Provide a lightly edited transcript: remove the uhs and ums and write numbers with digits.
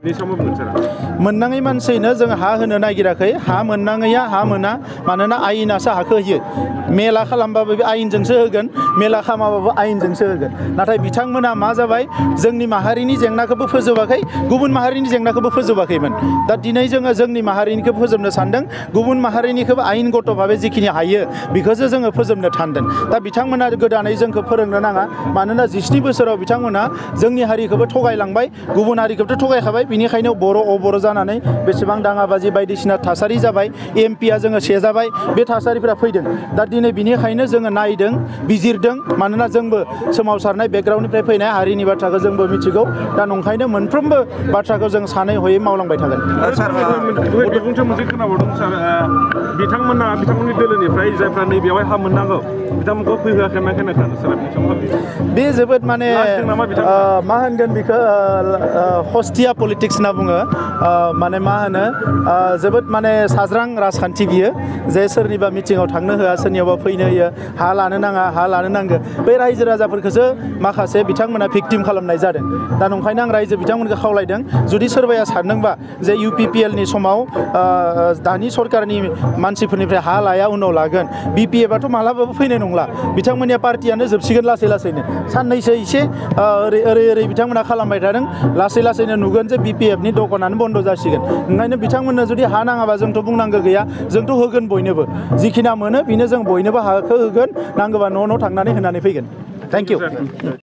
मोननाङै मानसिनो जों हा होनो नागिराखै हा मोननाङैया हा मोना मानोना आयेनासो हाखौ होयो मेला खालामबाबो बे आयेनजोंसो होगोन मेला खालामाबाबो आयेनजोंसो होगोन नाथाय बिथांमोना मा जाबाय जोंनि माहारिनि जेंनाखौबो फोजोबाखै गुबुन माहारिनि जेंनाखौबो फोजोबाखैमोन दा दिनै जोङो जोंनि माहारिनिखौ फोजोबनो सानदों गुबुन माहारिनिखौबो आयेनगत भाबै जिखिनि हायो बेखौसो जोङो फोजोबनो सानदों दा बिथांमोना गोदानै जोंखौ फोरोंनो नाङा मानोना 17 बोसोराव बिथांमोना जोंनि हारिखौबो थगायलांबाय गुबुन हारिखौबोथ' थगायखाबाय बिनिखायनो बर' अबर जानानै बेसेबां दाङाबाजि बायदिसिना थासारि जाबाय एमपिआ जोङो सेजाबाय बे थासारिफोरा फैदों दा दिनै बिनिखायनो जोङो नायदों बिजिरदों मानोना जोंबो सोमावसारनाय बेकग्राउन्डनिफ्राय फैनाय हारिनि बाथ्राखौ जोंबो मिथिगौ दा नंखायनो मोनफ्रोमबो बाथ्राखौ जों सानै हयै मावलांबाय थागोन बिथांमोना बिथांमोननि दोलोनिफ्राय जायफ्रा नैबेयावहाय हा मोननांगौ बिथांमोनखौ फैहोआखै मा बे जोबोद माने मा होनगोन बेखौ हस्टिया पलिटिक्स होनना बुङो माने मा होनो जोबोद माने साज्रां राजखान्थि बियो जे सोरनिबा मिटिङाव थांनो होआ सोरनियावबा फैनो होयो हा लानो नाङा हा लानो नांगौ बे रायजो राजाफोरखौसो माखासे बिथांमोना भिक्टिम खालामनाय जादों दा नंखायनो आं रायजो बिथांमोनखौ खावलायदों जुदि सोरबाया सानदोंबा जे UPPLनि समाव दानि सरकारनि मानसिफोरनिफ्राय हा लाया उनाव लागोन BPF आथ' मालाबाबो फैनाय नंला बिथांमोननिया पार्टियानो जोबसिगोन लासै लासैनो साननैसो एसे ओरै बिथांमोना खालामबाय थादों लासै लासैनो नुगोन जे BPFनि दखानानो बन्द जासिगोन ओंखायनो बिथांमोननो जुदि हा नाङाबा जोंथ' बुंनांगौ गैया जोंथ' होगोन बयनोबो जिखिना मोनो बेनो जों बयनोबो हाखौ होगोन नांगौबा न' थांनानै होनानै फैगोन थेंक इउ